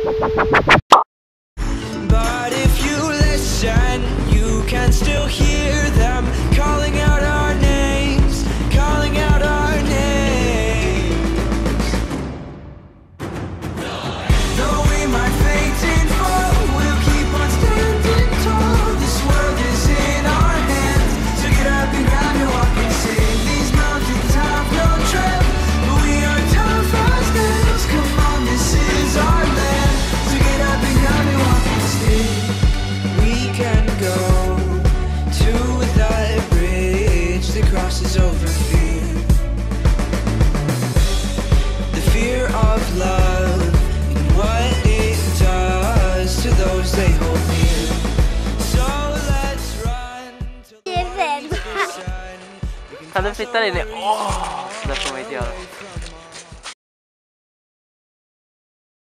But if you listen, you can still hear them calling out our names, calling out our names. Though we might faint and fall, we'll keep on standing tall. This world is in our hands, so get up and grab your walk and sing. These mountains have no trail, but we are tough as nails. Come on, this is our land, so get up and grab your walk and sing. We can go to that bridge that crosses over fear, the fear of love and what it does to those they hold near. So let's run till the sun. Kan du flytta dig ner? Åh, där får man inte göra.